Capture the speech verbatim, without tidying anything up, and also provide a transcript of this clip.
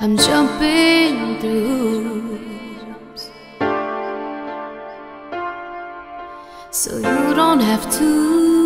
I'm jumping through hoops, so you don't have to.